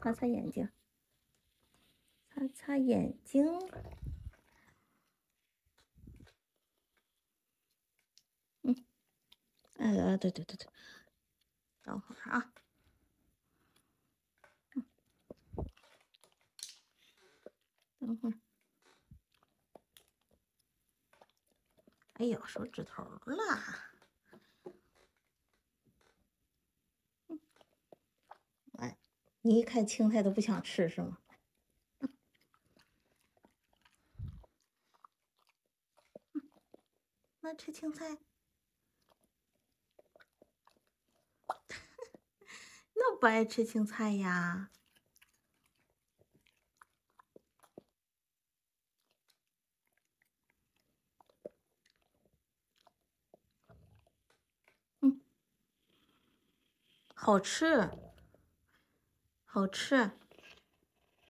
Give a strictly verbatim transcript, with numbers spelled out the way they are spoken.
擦擦眼睛，擦擦眼睛。嗯，哎啊，对对对对，等会儿啊。嗯，等会儿。哎呦，手指头啦！嗯，哎，你一看青菜都不想吃是吗？嗯，嗯，那吃青菜？那不爱吃青菜呀？嗯，好吃，好吃。